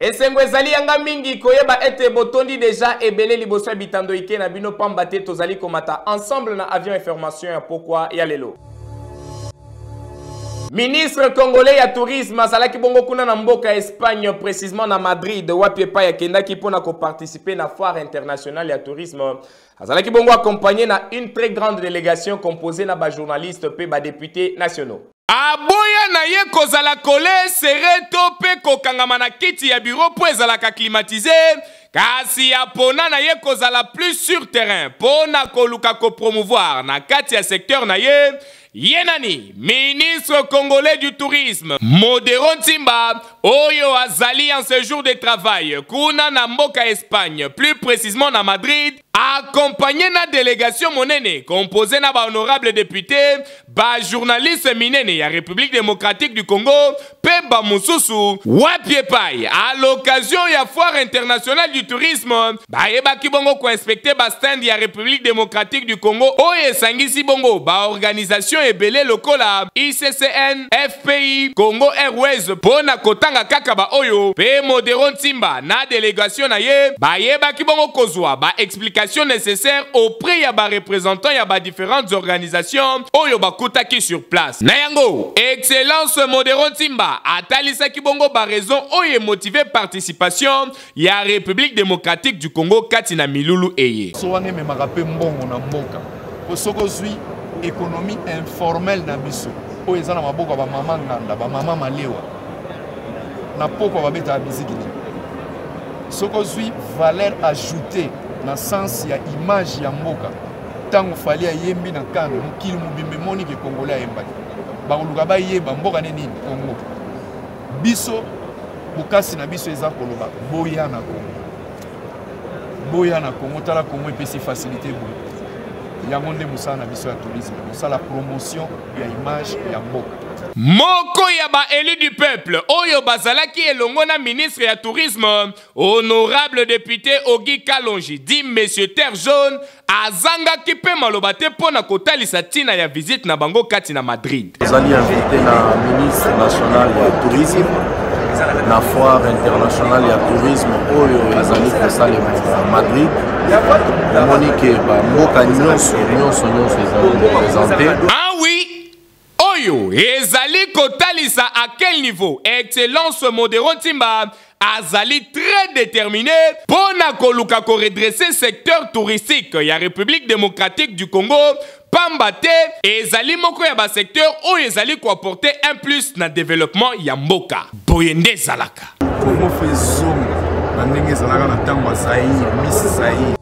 Esengo ezali yanga mingi koyeba ete botondi déjà ebele liboso bitando ike na bino pamba te tozali komata ensemble na avion information ya pourquoi ya lelo. Ministre congolais ya tourisme azalaki bongo kuna na mboka Espagne précisément na Madrid wapi epa ya kendaki pona ko participer na foire internationale ya tourisme. Azalaki bongo accompagné na une très grande délégation composée na ba journalistes pe ba députés nationaux. Aboya na ye kozala kole sere to pe kokangama na kiti ya bureau po ezalaka climatisé kasi ya pona na ye kozala plus sur terrain pona koluka ko promouvoir na kati ya secteur na ye Yenani, ministre congolais du tourisme, Modéron Timba, Oyo Azali en séjour de travail, Kuna na Mboka Espagne, plus précisément na Madrid, accompagné na délégation monene, composé na ba honorable député, ba journaliste minene ya République démocratique du Congo, Peba Moussousou, Wapiepai, à l'occasion ya foire internationale du tourisme, ba eba kibongo ko inspecter ba stand ya République démocratique du Congo, Oye Sangisi Bongo, ba organisation ebele lokola ICCN, FPI, Congo Airways, pona kotanga kaka ba oyo, pe Modéron Timba, na délégation na ye, ba yeba kibongo kozwa, ba explication nécessaire auprès ya ba représentants ya ba différentes organisations, oyo ba kutaki sur place. Nayango, excellence Modéron Timba, atalisa kibongo ba raison oye motivé participation ya République démocratique du Congo katina milulu eye. Soane me marape mbongo na mboka. Osoko zui économie informelle na biso oyo eza na maboko ba mama nganda ba mama malewa na poko ba beta musique ni soko zui valeur ajoutée na sens ya image ya mboka tango fali yembi na kando mukili mubimbe moni ke congolais ayembaki ba koluka ba yeba mboka nini Congo biso bukasi na biso eza koloba boya na Congo tala Congo epesi facilité boya Yangonde Moussa na biso ya tourisme, Moussa la promotion ya image ya mboka. Moko ya ba élu du peuple, Oyo Bazalaki elongona ministre ya tourisme, honorable député Ogi Kalonji, dit monsieur Terre Jaune, azanga kipe malobate pona kotalisa tina ya visite na bango kati na Madrid. Azali invité na ministre national ya tourisme, na foire internationale ya tourisme, Oyo ezali kosale na Madrid. Ah oui, Oyo, ezali kotalisa à quel niveau? Excellence Modéron Timba, azali très déterminé pour koluka ko redresser secteur touristique ya République démocratique du Congo. Pambate, ezali moko ya ba secteur o ezali ko apporter un plus na développement ya mboka. Boyende zalaka. Congo faisons na ndenge zalaka na tango sai, miss sai.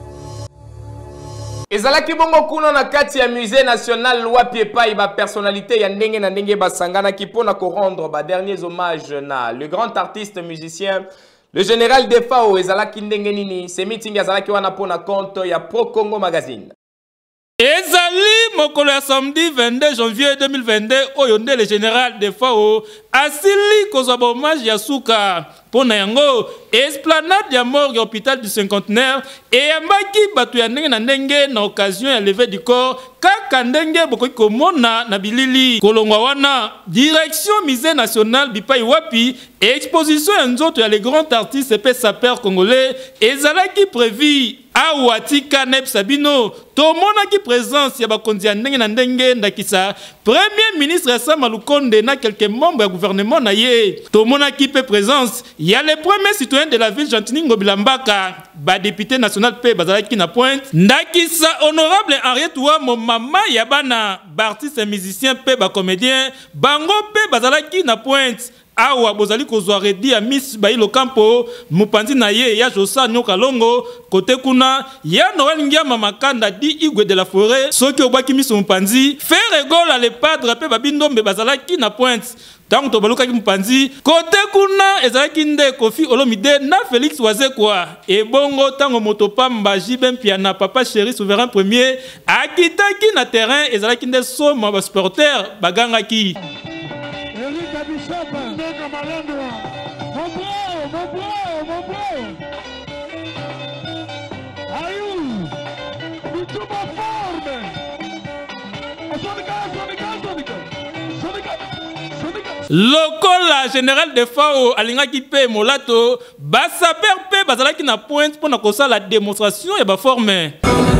Ezalaki bongo kuna na kati ya musée national wapi epai ba personnalité ya ndenge na ndenge basangana ki pona ko rendre ba derniers hommages na le grand artiste musicien le général Defao ezalaki ndenge nini ce meeting ezalaki wana pona compte ya Pro Congo Magazine. Ezali mokolo ya samedi 22 janvier 2022 oyo nde le général Defao asili kozwa hommage ya suka pona yango esplanade ya morgue hôpital du cinquantenaire eyambaki bato ya ndenge na ndenge na occasion ya levée du corps kaka ndenge bokoki komona na bilili kolongwa wana direction musée national bipai wapi exposition ya nzoto ya les grands artistes pe sapeurs congolais ezalaki prévu awatika nep sabino tomonaki présence ya bakonzi ya ndenge na ndenge ndakisa premier ministre Sama Lukonde na quelques membres ya gouvernement na ye tomonaki pe présence ya les premiers citoyens de la ville Gentini Ngobilambaka ba député national pe bazalaki na pointe ndakisa honorable Henriette Ouamo mama ya bana ba artiste musicien pe ba comédien bango pe bazalaki na pointe awa bozali kozwa redi ya Miss Bailo Campo mupanzi na ye ya Josa Nyoka Longo kote kuna ya Noël Ngiama Makanda di Igwe de la Forêt soki obaki Miss mupanzi faire gola le padre pe babindombe bazalaki na pointe tango to baluka ki mupanzi kote kuna ezalaki nde Kofi Olomide na Félix Wazekwa ebongo tango motopamba Jibem Piana papa chéri souverain premier akitaki na terrain ezalaki nde soma ba supporter bagangaki lokola général de FAO alingaki pe molato basaper pe bazalaki na pointe pour na kosala la démonstration et ba forme.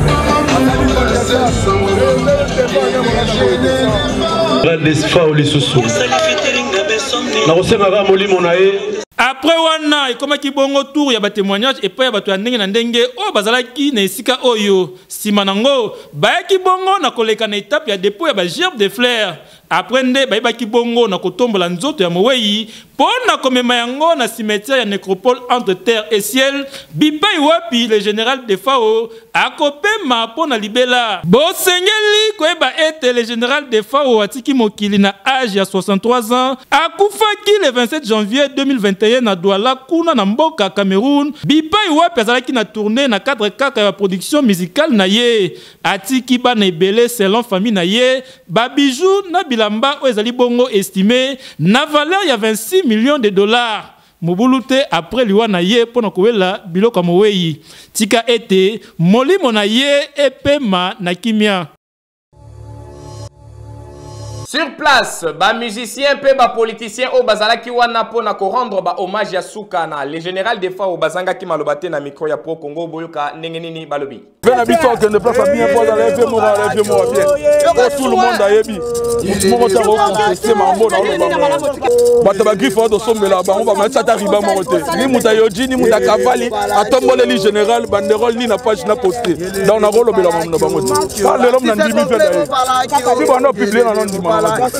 Après wana ekomaki bongo tour ya ba témoignage et pa ya bato ya ndenge na ndenge o bazalaki na esika oyo sima nango bayaki bongo na koleka na étape ya dépôt ya ba gerbe de fleurs. Après nde bayebaki bongo na kotombola nzoto ya mowei pona komema yango na cimetière ya nécropole entre terre et ciel bipai wapi le général de FAO akopema pona libela bosengeli koyeba ete le général de FAO atiki mokili na âge ya 63 ans akufaki le 27 janvier 2021 na Douala kuna na mboka Cameroun bipai wapi azalaki na tournée na cadre kaka ya production musicale na ye atiki bana ebele selon famille na ye ba bijoux na bilamba ezali bongo estimé na valeur ya 26 millions de dollars. Mobulute après liwa na ye pona kowela biloko mowei tika ete molimo na ye epema na kimia. Sur place, ba musicien pe ba politicien o bazalaki wana pona ko rendre ba hommage ya Soukana. Le général de FAO bazanga ki malobate na micro ya Pro Congo boyoka ndenge nini balobi. Bien habitué que ne place bien pour dans les vieux mots bien. Tout le monde a yebi. Mon ta contester mambo na lo. Ba ta griffe de sombe là ba on va mettre ça riba monter. Ni muta yoji ni muta kavali atombole li général banderole ni na page na poster. Dans na rolo bela mambo na bango. Pas le l'homme na ndimi pe d'ailleurs. Si ba no publier na non ndima.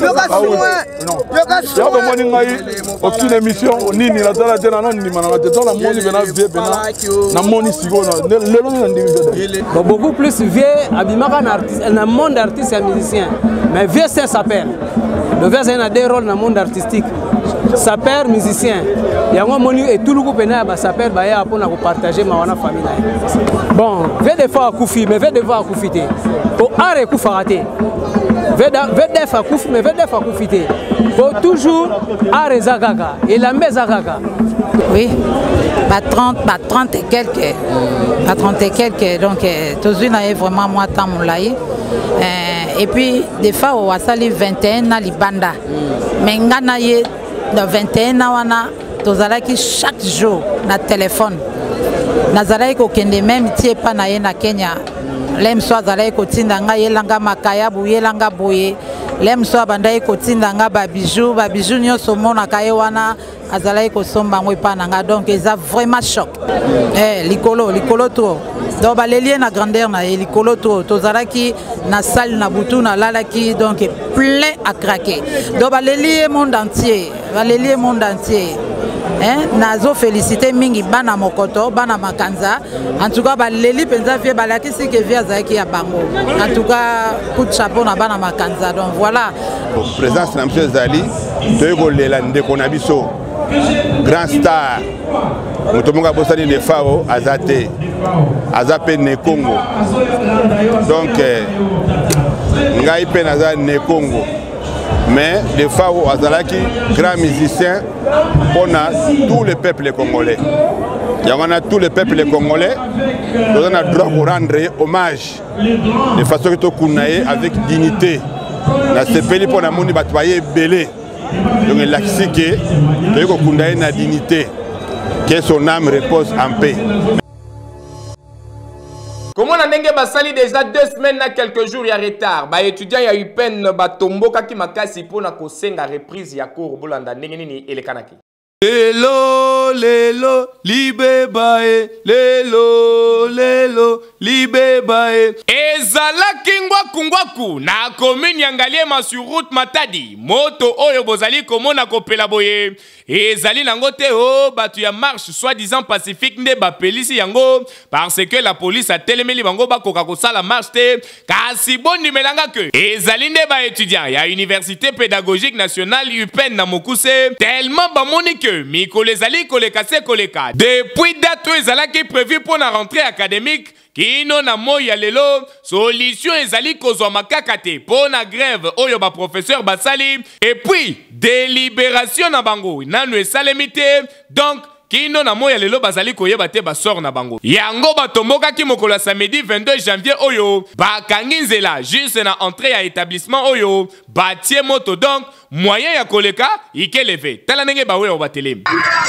Aucune émission, ni la tala tena non ni manana tena na moni bena vie bena na moni sigo na le beaucoup plus vieux abimaka na artiste na monde artiste et musicien mais vieux c'est sapeur le vieux c'est un des rôles dans monde artistique sapeur musicien yango moni et tout le groupe na ba sapeur ba ya pona ko partager ma wana famille bon vieux des fois akufi mais vieux des fois akufité pour are kufaraté VDF a kouf, mais VDF a koufité. Faut toujours arrêter gaga et la mesa gaga. Oui, pas 30 et quelques. Pas 30 et quelques. Donc, toujours n'a vraiment moi tant moulaï. Et puis, des fois, on a sali 21 na libanda. Mais ngana ye de 21 na wana, tozalaki chaque jour na téléphone. Nazalaki ko kende même tie pa na ye na Kenya. Lem so azalaki kotinda nga yelanga makaya buyelanga boye lem so abandaki kotinda nga ba bijou nyonso monaka ye wana azalaki kosomba ngo epa na nga donc eza vraiment choc likolo trop donc balelie na grandeur na ye likolo trop tozalaki na salle na butu na lalaki donc plein à craquer donc balelie monde entier nazo félicité mingi bana mokoto bana makanza en tout cas baleli penza vie balakisi ke vie azaki ya bango en tout cas coup de chapeau na bana makanza donc voilà présence na monsieur Zali toyeko lela ndeko na biso grand star motomonga bosani de FAO azate azape ne Congo donc ngai pe naza ne Congo mais de FAO azalaki grand musicien pour tous les peuples congolais. Il y a tous les peuples congolais, nous avons le droit de rendre hommage de façon que nous avec dignité. Dans ce pays, pour nous battre belé. Donc il a dit que nous avons la dignité, que son âme repose en paix. Comment on a basali déjà 2 semaines na quelques jours ya retard. Ba étudiant ya UPEN ba tombo kaki makasi pona ko senga reprise ya cours bolanda ndenge nini elekanaki. Lelo libe bae lelo libe bae ezalaki ngwaku na commune ya Ngaliema sur route Matadi moto oyo bozali komona kopela boye ezali nango te o batu ya marche soi-disant pacifique nde bapelisi yango parce que la police a telemeli bango bakoka kosala marche te kasi bondi melanga ke ezali nde ba étudiant ya université pédagogique nationale UPEN na Mokuse tellement bamoni ke mikolo ezali koleka se koleka depuis date ezalaki prévu pour la rentrée académique kino na moya lelo solution ezali kozwa makaka te pour la grève oyo ba professeur basali et puis délibération na bango nanu esalemite donc kino na moya lelo bazali koyeba te basor na bango. Yango batombokaki mokolo samedi 22 janvier oyo bakangi nzela juste na entrée ya établissement oyo batie moto donc moyen ya koleka ikeleve. Tala ndenge bawe o batelemi.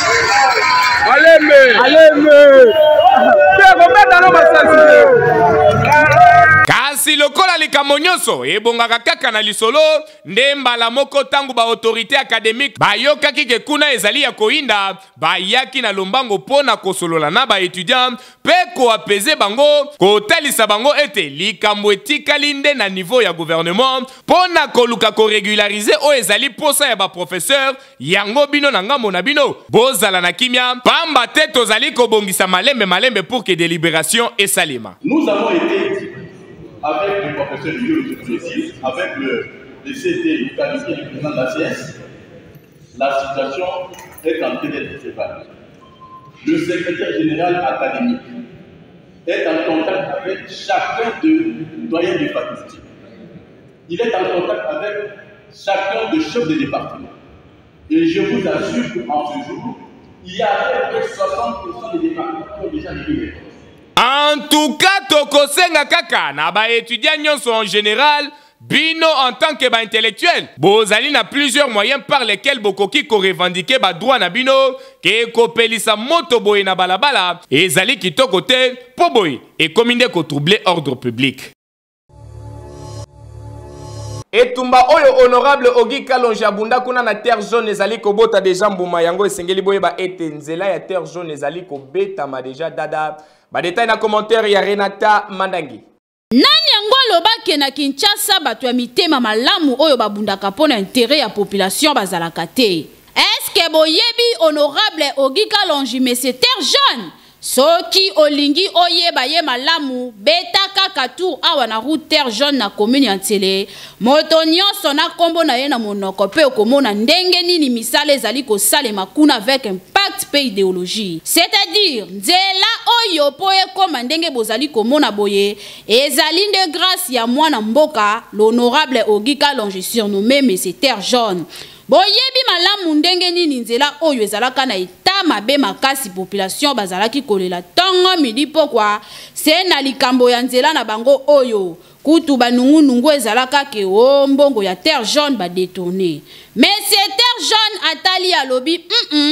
Kasi lokola likambo nyonso ebongaka kaka na lisolo nde mbala moko tangu ba autorité académique bayokaki ke kuna ezali ya koinda bayaki na lombango pona kosolola na ba étudiant pe ko apaiser bango kotalisa bango ete likambo etikali nde na niveau ya gouvernement pona koluka ko régulariser o ezali posa ya ba professeur yango bino na ngambo na bino bozala na kimia pamba te tozali kobongisa malembe pour que délibération esalema. Nous avons été avec le professeur Biologie, avec le CT, qualifié du président de la CS, la situation est en train d'être séparée. Le secrétaire général académique est en contact avec chacun des doyens des facultés. Il est en contact avec chacun des chefs de département. Et je vous assure qu'en ce jour, il y a à peu près 60% des départements qui ont déjà réglé. En tout cas, tokosenga kaka na ba étudiants nyonso en général, bino en tant que ba intellectuel. Bozali na plusieurs moyens par lesquels bokoki ko revendiquer ba droit na bino ke ko pelisa moto boye na balabala ezali kitoko te po boye et kominde ko troubler ordre public. Etumba oyo honorable Ogi Kalonji abunda kuna na terre jaune ezali kobota deja mbuma yango esengeli boyeba ete nzela ya terre jaune ezali kobetama deja dada. Ba détail na commentaire ya Renata Mandangi. Nani yango alobaki na Kinshasa bato ya mitema malamu oyo babundaka pona intérêt ya population bazalaka te. Est-ce que boyebi honorable Ogi Kalonji monsieur terre jaune? Soki olingi oyeba ye malamu beta kaka tour awa na route terre jaune na commune ya Ntsele moto nyonso na kombo na ye na monoko pe okomona ndenge nini misala ezali kosalema kuna avec impact pe idéologie, c'est-à-dire nzela oyo po ekoma ndenge bozali komona boye ezali nde grâce ya mwana mboka l'honorable Ogi Kalonji surnommé monsieur terre jaune. Boyebi malamu ndenge nini nzela oyo ezalaka na mabe makasi population bazalaki kolela tongo midi pokwa se na likambo ya nzela na bango oyo kutu banungu ezalaka ke o mbongo ya terre jaune ba détourner. Mais c'est terre jaune atali alobi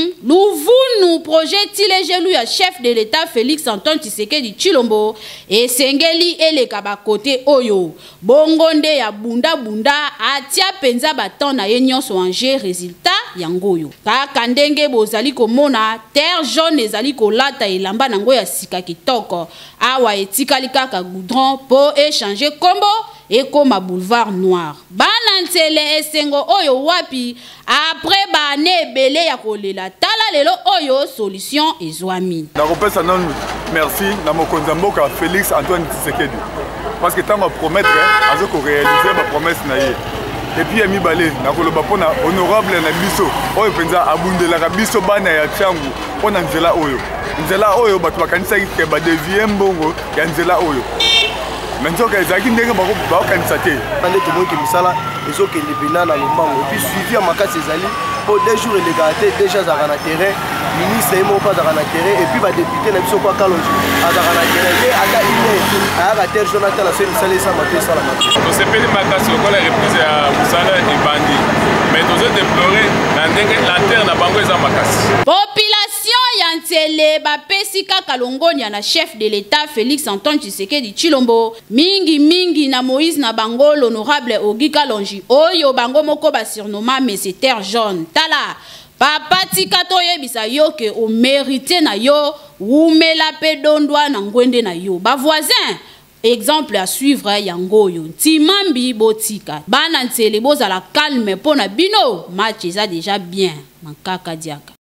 luvunu projet tilejelu ya chef de l'état Félix Antoine Tshisekedi Tshilombo et sengeli eleka ba côté oyo bongo nde ya bunda atia penza baton na ye nyonso anje résultat yangoyo kaka ndenge bozali komona terre jaune ezali kolata elamba nango ya sika kitoko awa etikali kaka goudron po échanger kombo ekoma boulevard noir bana Ntsele esengo oyo wapi après bane ebele ya kolela tala lelo oyo solution ezwami nakopesa nanu merci na mokonzi mboka Félix Antoine Tshisekedi parce que tango promettre azoko réaliser ba promesse na ye et puis ami balé nakoloba pona honorable na biso oyo penza abundelaka biso bana ya Tchangu pona nzela oyo bato bakanisaki ke ba devient mbongo ya nzela oyo Menzoka ezaki ndenge bakokanisa te ande tomoki misala ezokende pena na lombango et puis suivi ya makasi ezali po 2 jours eleka te déjà azalaka na terrain ministre ye moko azalaka na terrain et puis badepute na biso kwa Kalonji azalaka na terrain te ata ine ayaka terre jaune atala se misala esama te esalama te tosepeli makasi lokola reprise ya mosala ebandi mais tozodeplore na ndenge la terre na bango eza makasi. Population ya Ntsele bapesi kaka longonia na chef de l'état Félix Antoine Tshisekedi Tshilombo mingi na Moïse na bango l'honorable Ogi Kalonji oyo bango moko ba surnommé monsieur terre jaune tala papa tika toyebisa yo ke o mérité na yo umela pe dondwa na ngwende na yo ba voisin exemple à suivre yangoyo timambi botika bana Ntsele bozala calme pona bino match eza déjà bien makaka diaka.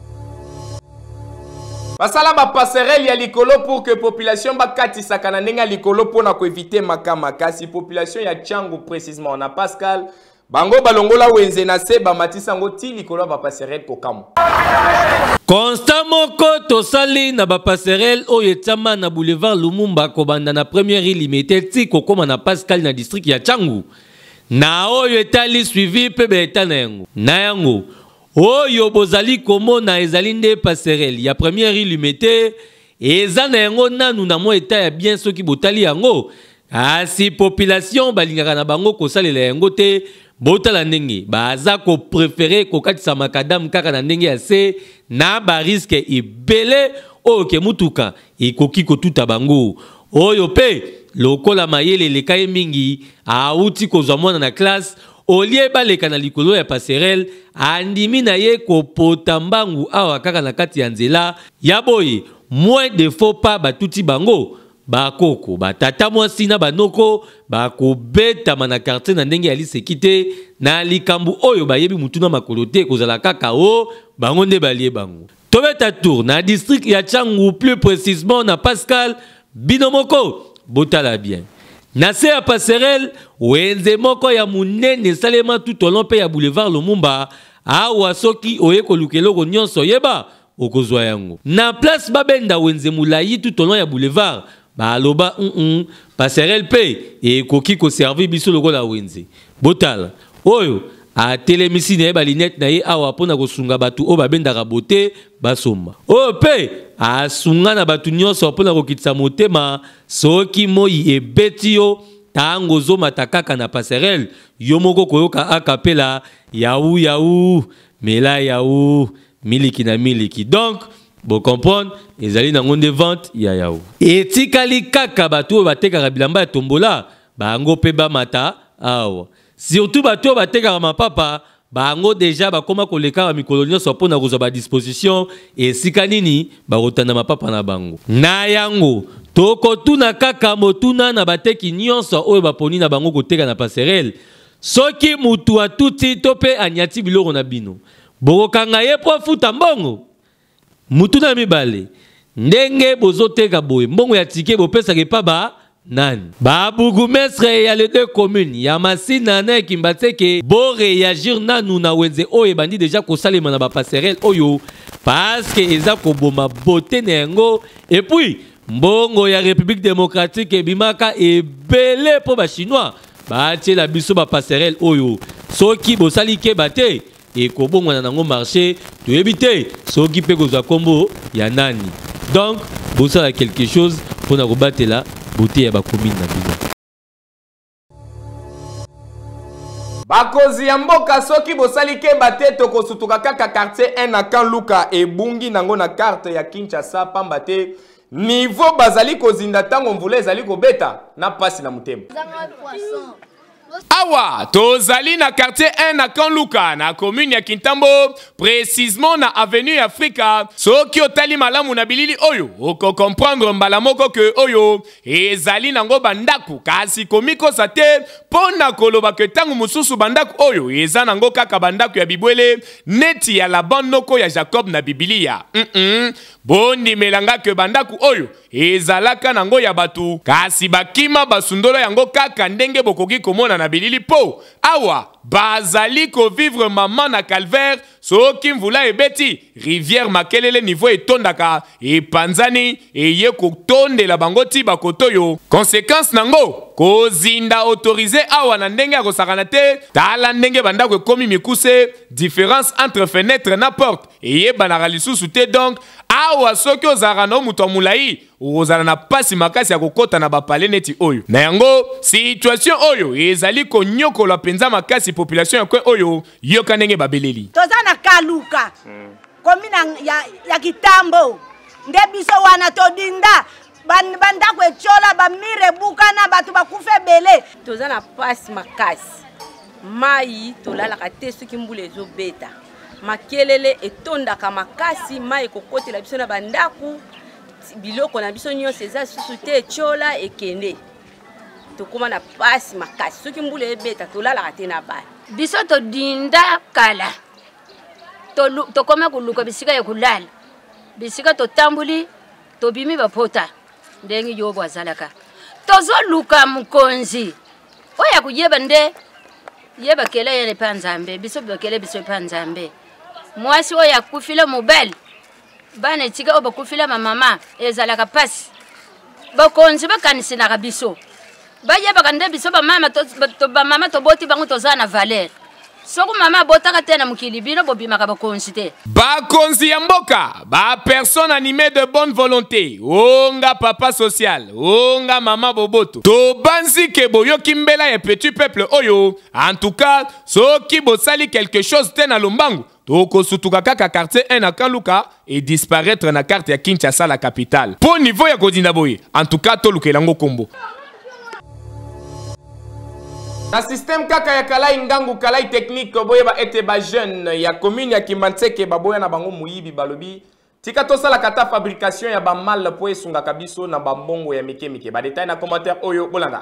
Basala ba passerelle ya likolo pour que population bakatisaka na ndenge likolo pona ko éviter makama kasi population ya Tchangu précisément na Pascal bango balongola wenze na se ba matisa ngo ti likolo ba passerelle kokamo. Constant moko tosali na ba passerelle oyo etama na boulevard Lumumba kobanda na première limité ti kokoma na Pascal na district ya Tchangu na oyo etali suivi pe beta na yango oyo bozali komona ezali nde passerelle ya première illimité eza na yango nanu na mo eta ya bien soki botali yango asi population balingaka na bango kosalela yango te botala ndenge baza ko préférer kokatisa makadam kaka na ndenge ya se na ba risque ebele oyo ke mutuka ekoki kotuta bango oyo pe lokola mayele lekaye mingi auti kozwa mwana na classe olie baleka na likolo ya passerelle andimi na ye kopota mbangu awa kaka na kati ya nzela ya boye moins de faux pas batuti bango bakoko batata mwasi na banoko bakobetama na quartier na ndenge ya liseki te na likambu oyo bayebi mutu na makolo te kozala kaka o bango nde balie bango tobeta tour na district ya Tchangu plus précisément na Pascal binomoko botala bien na se ya passerelle wenze moko ya munene salema tout au long pe ya boulevard Lumumba awa soki oye kolukeloko nyonso yeba okozwa yango na place babenda wenze mulayi tout au long ya boulevard baloba passerelle pe e koki ko servir biso lokola wenze botala oyo a telemisi na ye balinete na ye awa pona kosunga batu o babendaka bote basomba oyo pe asunga na batu nyonso pona kokitisa motema soki moi ebeti yo tango zomata kaka na passerelle yo moko koyoka akapela yaou yaou mela yaou miliki na miliki donc bo comprendre ezali na ngonde vente ya yaou etikali kaka batu batekaka bilamba ya tombola bango pe bamata awa surtout bato batekaka mapapa bango déjà bakoma koleka ba mikolo nyonso pona kozwa ba disposition esika nini bakotanda mapapa na bango na yango tokotuna kaka motuna na bateki nyonso oyo baponi na bango koteka na passerelle soki mutu atuti to pe anyati biloko na bino bokokanga ye po afuta mbongo mutu na mibale ndenge bozoteka boye mbongo ya tike bopesaka epa ba nani babourgmestre ya les deux communes ya Masina na Kimbateke bo réagir nanu na wenze oyo bandi déjà kosalema na ba passerelle oyo parce que eza koboma beauté na yango et puis mbongo ya République démocratique ebimaka ebele po ba chinois batie la biso ba passerelle oyo soki bosali ke bate et kobongwana nango marché toyebi te soki pe kozwa kombo ya nani donc bosala quelque chose pona kobatela beauté ya bakomine na bino bakozi ya mboka soki bosali keba te tokosutuka kaka quartier 1 na Kanluka ebungi nango na carte ya Kinshasa pamba te niveau bazali kozinda tango mvula ezali kobeta na pasi na mutema awa tozali na quartier 1 na Kanluka na commune ya Kintambo précisément na avenue Africa soki otali malamu na bilili oyo oko comprendre mbala moko ke oyo ezali nango bandaku kasi komiko sate pona koloba ke tangu mususu bandaku oyo eza nango kaka bandaku ya bibwele neti ya la noko ya Jacob na Biblia bondi melanga ke bandaku oyo ezalaka nango ya batu kasi bakima basundolo yango kaka ndenge bokoki komona na bilili po awa bazali ko vivre maman na calvaire soki mvula ebeti rivière makelele niveau etondaka epanzani eye kotondela bango ti bakotoyo conséquence nango kozinda autorisé awa na ndenge ya kosakana te tala ndenge bandako ekomi mikuse différence entre fenêtre na porte eye banaka lisusu te donc awa soki ozalaka na mutu amulai ozala na pasi makasi ya kokota na bapale neti oyo na yango situation oyo ezali konyokola penza makasi population ya kwe oyo yoka ndenge babeleli toza na Kanluka komina ya Kitambo nde biso wana todinda bandako echola bamire bukana batu bakufe bele toza na pasi makasi mai tolalaka te soki mbula ezobeta makelele etondaka makasi mai ekokotela biso na bandaku biloko na biso nyonso eza susu te echola ekende tokoma na pasi makasi soki mbula ebeta tolalaka te na bana biso todinda kala tokoma koluka bisika ya kulala bisika totambuli tobimi bapota ndenge yo bwazalaka tozoluka mukonzi oya kuyeba nde yeba kele yene panzambe biso bakele biso panzambe mwasi oya kufila mobile bana tika oba kufila mama ezalaka pasi bakonzi bakanisina biso bayeba kande biso ba mama to ba mama to boti bango tozana valeur soko mama botaka te na mokili bino bobimaka bakonzi te bakonzi ya mboka bapersone animée de bonne volonté onga papa social onga mama boboto tobanzi ke boyoki mbela ya petit peuple oyo en tout cas soki bosali quelque chose te na lombangu tokosutuka kaka quartier 1 na Kanluka et disparaître na carte ya Kinshasa la capitale po niveau ya kodinda boye en tout cas tolukela ngo kombo. Na système kaka ya kalai ngangu kalai technique boye ba ete ba jeune ya commune ya Kimbantseke baboya na bango muyibi balobi tika tosala kata fabrication ya ba mal po esunga kabiso na bambongo ya mike ba détail na commentaire oyo bolanga.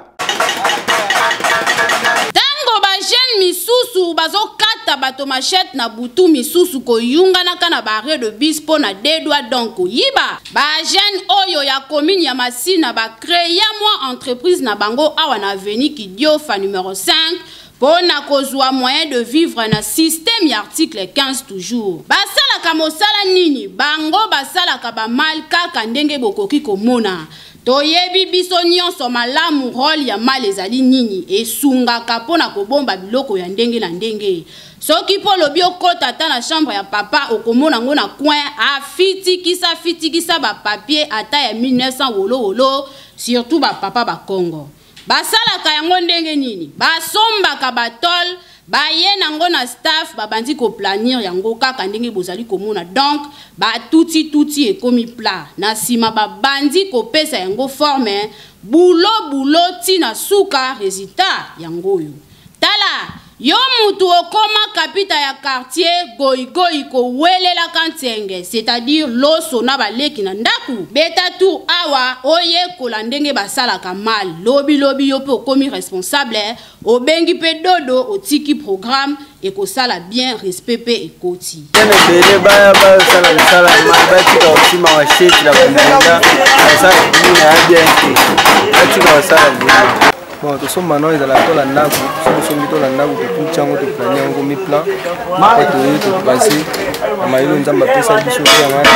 Tango ba jeune misusu bazo kata bato machette na butu misusu ko yunga na kana barre de bis po na dedwa donc yiba ba jeune oyo ya commune ya Masina ba créer moi entreprise na bango awa na avenue Kidiofa numéro 5 pour na kozwa moyen de vivre na système ya article 15 toujours basala ka mosala nini bango basala ka ba mal kaka ndenge bokoki komona toyebi biso nyonso malamu rôle ya mal ezali nini esungaka pona kobomba biloko ya ndenge na ndenge soki po lobi okota ta na chambre ya papa okomona ngo na coin afitikisa ba papier ata ya 1900 wolo surtout ba papa ba Congo basalaka yango ndenge nini basombaka batol baye nango na staff babandi ko planir yango kaka ndenge bozali komona donc ba tuti ekomi plat na sima babandi ko pesa yango forme bulo tina suka résultat yango yo tala yo mutu okoma kapita ya quartier goigoi ko welela kantenge c'est-à-dire loso na baleki na ndaku beta tu awa oye kolandenge basala kamal lobi yo pe okomi responsable obengi pe dodo otiki programme et ko sala bien respect pe ekoti bele baya sala mabatika osima wa chef la banda sala bien atika sala bon, tout ça maintenant ils allaient à la nappe, ils sont mis dans la nappe, tout le temps, tout le plan, on met plan, tout passé, mais ils ont pas fait ça du tout.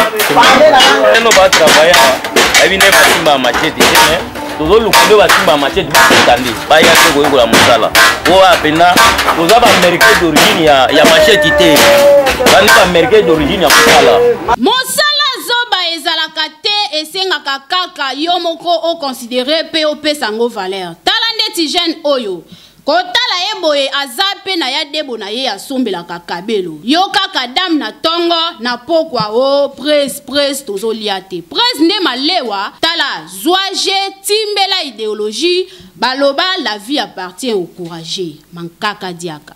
On va travailler, avec une bâtiment machette, tout le monde va bâtiment machette, vous entendez, pas y a que vous la moussala. Vous avez vous avez américain d'origine, il y a machette, vous avez américain d'origine, il y a moussala. Moussala zoba ezalaka te esengaka kaka yo moko o considérer POP sango valeur. Ti jeune oyo kotala ye boye azape na ya debo na ye asombela kakabelo yo kaka dame na tongo na pokwa o presse tozolia te presse nde malewa tala zoaje timbela idéologie baloba la vie appartient au courageux mankaka diaka.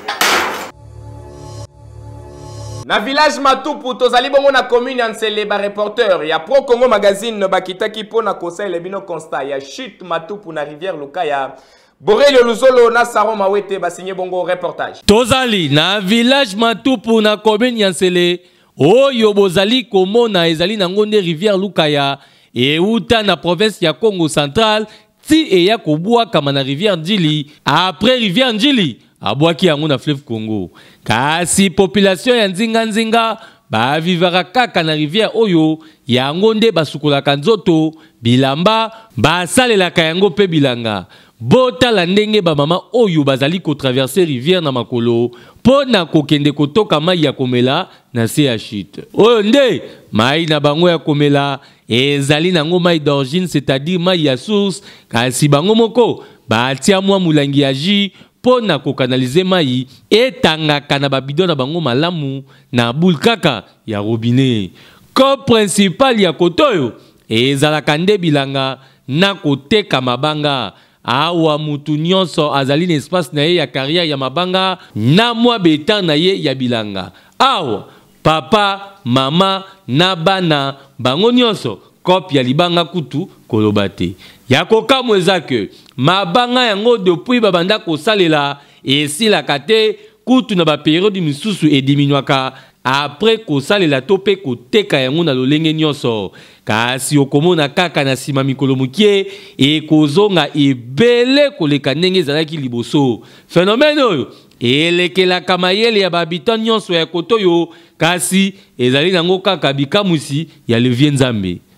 Na village Matupu tozali bongo na commune ya Nsele ba reporter ya Pro Congo magazine bakitaki pona conseil le bino constat ya chute Matupu na rivière Lukaya Borelio Luzolo na Saron Mawete ba signé bongo reportage. Tozali na village Matupu na commune ya Nsele oyo bozali komona ezali na ngonde rivière Lukaya e uta na province ya Congo central ti e ya kobwa kama na rivière Ndjili après rivière Ndjili abwaki yango na fleuve Congo kasi population ya nzinga ba vivara kaka na rivière oyo yango nde basukolaka nzoto bilamba basalelaka yango pe bilanga botala ndenge ba mama oyo bazali ko traverser rivière na makolo pona kokende kotoka mai ya komela na se ya chute oyo nde mai na bango ya komela ezali nango mai d'origine c'est-à-dire mai ya source kasi bango moko batia mwa mulangi ya jus pona ko canaliser mai etangaka na babidon na bango malamu na boule kaka ya robinet ko principal ya kotoyo ezalaka nde bilanga na koteka mabanga awa mutu nyonso azali na espace na ye ya carrière ya mabanga na mwa betan na ye ya bilanga awa papa mama na bana bango nyonso kopi ya libanga kutu koloba te ya kokamwa eza ke mabanga yango depuis babanda kosalela esilaka te kutu na baperiode misusu ediminuaka après kosalela to mpe koteka yango na lolenge nyonso kasi okomona kaka na nsima mikolo mokie ekozonga ebele koleka ndenge ezalaki liboso phénomène oyo elekelaka mayele ya bahabitant nyonso ya kotoyo kasi ezali nango kaka bikamusi ya levier nzambe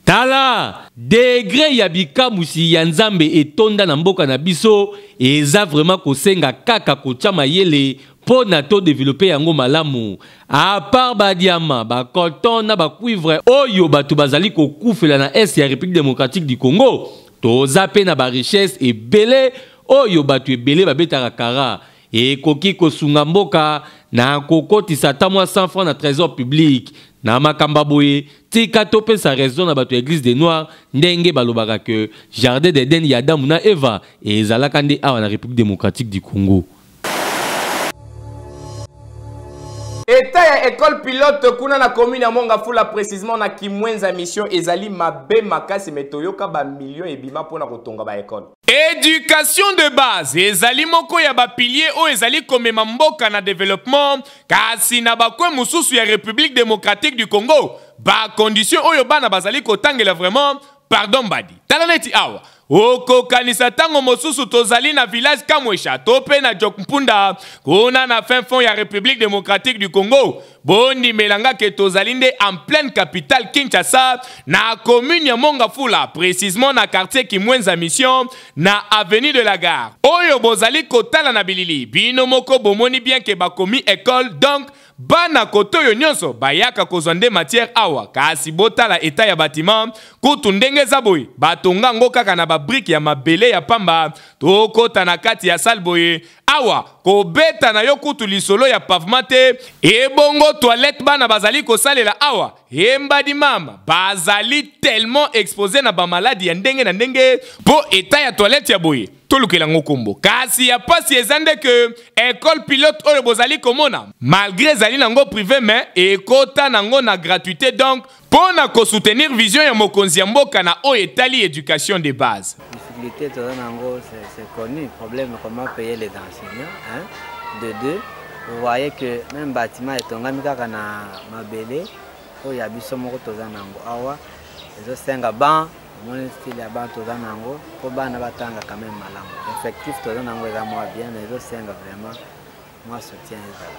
Tala degré ya bikamusi ya nzambe etonda na mboka na biso eza vraiment kosenga kaka kotia mayele po na to développer yango malamu. A part ba diamant, ba coton na ba cuivre oyo batu bazali kokufela na est ya République démocratique du Congo. Toza pe na ba richesse ebele oyo batu ebele babetaka kara e koki kosunga mboka na kokotisa ta mwa 100 francs na trésor public. Na makamba boye tika tope sa raison na batu église des noirs ndenge balobaka que jardin d'Eden ya Adamu na Eva et ezalaka nde awa na République démocratique du Congo. État ya école pilote kuna na commune ya Mongafula précisément na Kimwenza mission ezali mabe makasi metoyoka ba millions ebima pona kotonga ba école. Éducation de base ezali moko ya ba pilier o ezali komema mboka na développement kasi na bakwe mususu ya République démocratique du Congo ba condition oyo bana bazali kotangela vraiment pardon badi. Talaneti awa oko kanisa tango mosusu tozali na village Kamwesha tope na Jokmpunda kuna na fin fond ya République démocratique du Congo bondi melanga ke tozali nde en pleine capitale Kinshasa na commune ya Mongafula précisément na quartier Kimwenza mission na avenue de la gare oyo bozali kotala na bilili bino moko bomoni bien ke bakomi école donc bana kotoyo nyonso bayaka kozonde matière awa kasi botala état ya bâtiment kutu ndenge zaboy batonga ngo kaka na ba brique ya mabele ya pamba tokota na kati ya salboye awa kobeta na yo kutu lisolo ya pavemate ebongo toilette bana bazali kosalela awa embadi mama bazali tellement exposé na ba maladie ya ndenge na ndenge po état ya toilette ya boye tolukela ngokombo kasi ya pasi ezande que école pilote oyo bozali komona malgré zali nango privé mais ekota nango na gratuité donc pour na soutenir vision ya mokonzi ya mboka na oyo etali éducation de base. Difficulté c'est connu, problème comment payer les enseignants hein? De deux, vous voyez que même bâtiment etongami kaka na mabele oyo ya biso moko toza nango awa ezosenga ban mon style ya ban toza nango po bana batanga quand même malamu effectif toza nango eza mwa bien mais ezosenga vraiment moi soutien ezala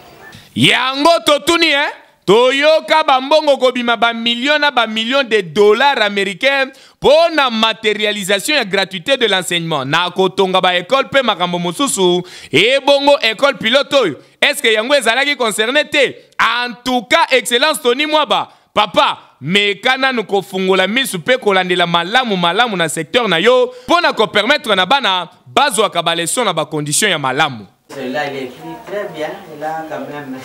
yango totuni hein toyoka bambongo kobima ba millions na ba millions de dollars américains pour la matérialisation et gratuité de l'enseignement na kotonga ba école pe makambo mosusu et bongo école pilote est-ce que yango ezalaki concerné te en tout cas excellence Tony Mwaba papa mekana nous kofungola misu pe kolandela malamu na secteur na yo pona ko permettre na bana bazwa ka ba leçon na ba condition ya malamu. Celui-là il écrit très bien, il a quand même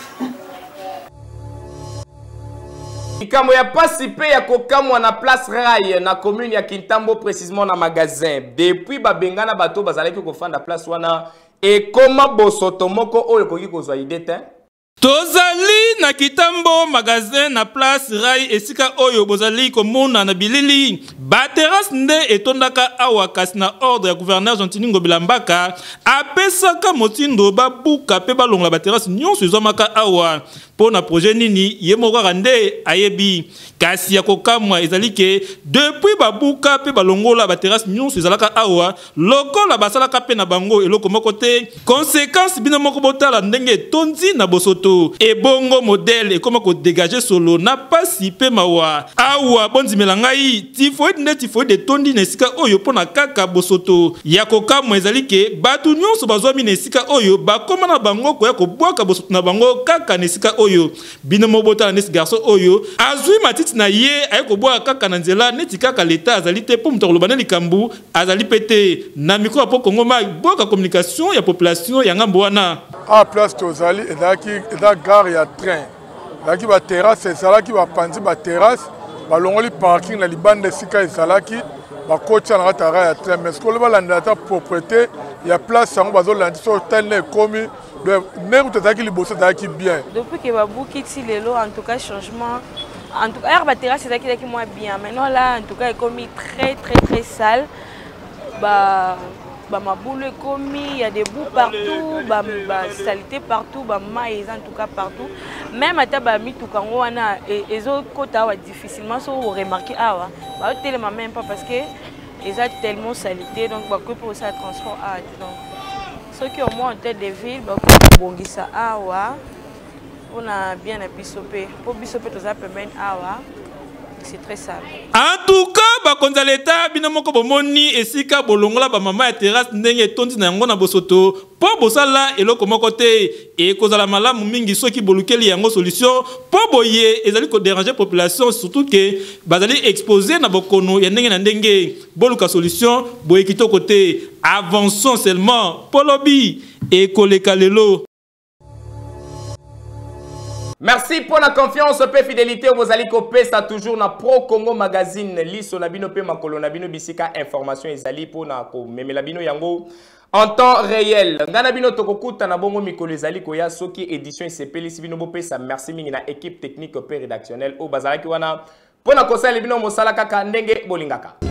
Ikambo ya pasi pe ya kokamwa na place Rai na commune ya Kintambo précisément na magasin depuis babengana bato bazalaki kofanda place wana et koma bosoto moko oyo koki kozwa idete tozali na Kitambo magasin na place Rai esika oyo bozali komona na bilili ba terrasse nde etondaka awa kasi na ordre ya gouverneur Jean-Tini Ngobila Mbaka apesaka motindo babuka pe balongola ba terrasse nyonso ezomaka awa pona projet nini ye moko rande ayebi kasi ya kokamwa ezali ke depuis babuka pe balongola ba terrasse nyonso ezalaka awa lokola basalaka pe na bango eloko moko te conséquence bino moko botala ndenge tondi na bosoto ebongo modèle ekoma ko dégager solo na pasi pe mawa awa bondimela ngai tifoide de tondi na esika oyo pona kaka bosoto ya kokamwa ezali ke batu nyonso bazwami na esika oyo bakoma na bango koya kobwaka bosoto na bango kaka na esika oyo bino mobota nesi garçon oyo azwi matiti na ye aye kobwaka kaka na nzela neti kaka l'état azali te po mutolo baneli kambu azali pete na micro po Congo ma boka communication ya population ya ngambo wana a place tozali eza gare ya train ezalaki ba terrasse ezalaki bapanzi ba terrasse balongoli parking na libanda esika ezalaki bakotya na kati ya train mais sikolo balandela ta propriété ya place yango bazolandi so telle ekomi ndenge tozalaki liboso ezalaki bien depuis que babukiti lelo en tout cas changement en tout cas aire ba terrasse ezalaki moins bien maintenant là en tout cas ekomi très sale maboule ekomi il y a des bouts partout saleté partout maïs en tout cas partout même ata ba mituka ngo wana ezokota wa difficilement so remarquer awa ba telema même pas parce que ils ont tellement saleté donc ba ko pour ça transport donc ceux qui au moins en tête de ville ba ko bongisa awa on a bien à bisope pour bisope to ça permet awa c'est très sale. En tout cas, bakonza l'État, binamoko bomoni esika bolongola ba mama ya terrasse ndenge tondi na yango na bosoto po bosala eloko moko te et kozala malamu mingi soki bolukeli yango solution po boye ezali ko déranger population surtout que bazali exposé na bokono ya ndenge na ndenge boluka solution boye kitoko te avançons seulement polobi et koleka lelo. Merci pour la confiance et fidélité. Vous allez copier ça toujours na Pro Congo Magazine. Liso na bino pe makolo na bino bisika information ezali pour na ko memela bino yango en temps réel. Ngana bino tokokuta na bongo mikolo ezali ko ya soki édition sepeli si bino bopesa merci mingi na équipe technique et rédactionnelle au bazalaki wana pour na kosala bino mosala kaka ndenge bolingaka.